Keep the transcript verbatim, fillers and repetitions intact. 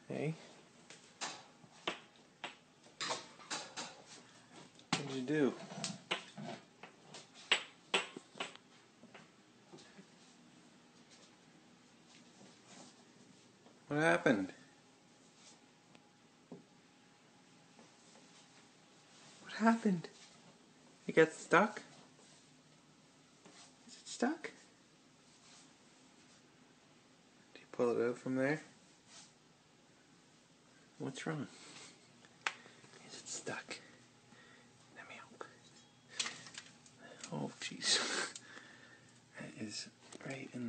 Hey? What'd you do? What happened? What happened? It got stuck? Is it stuck? Do you pull it out from there? What's wrong? Is it stuck? Let me help. Oh, jeez. That is right in